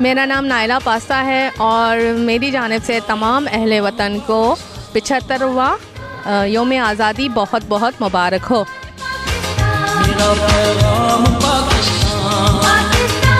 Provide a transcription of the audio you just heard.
मेरा नाम Naila pasta है और मेरी जानिब से तमाम अहले वतन को 75वां योम आज़ादी बहुत बहुत मुबारक हो। मेरा पैगाम पाकिस्तान।